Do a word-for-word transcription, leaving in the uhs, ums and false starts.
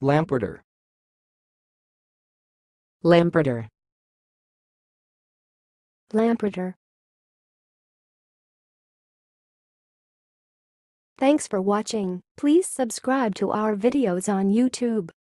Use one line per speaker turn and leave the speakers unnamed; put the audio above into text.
Lamparter.
Lamparter.
Lamparter. Thanks for watching. Please subscribe to our videos on YouTube.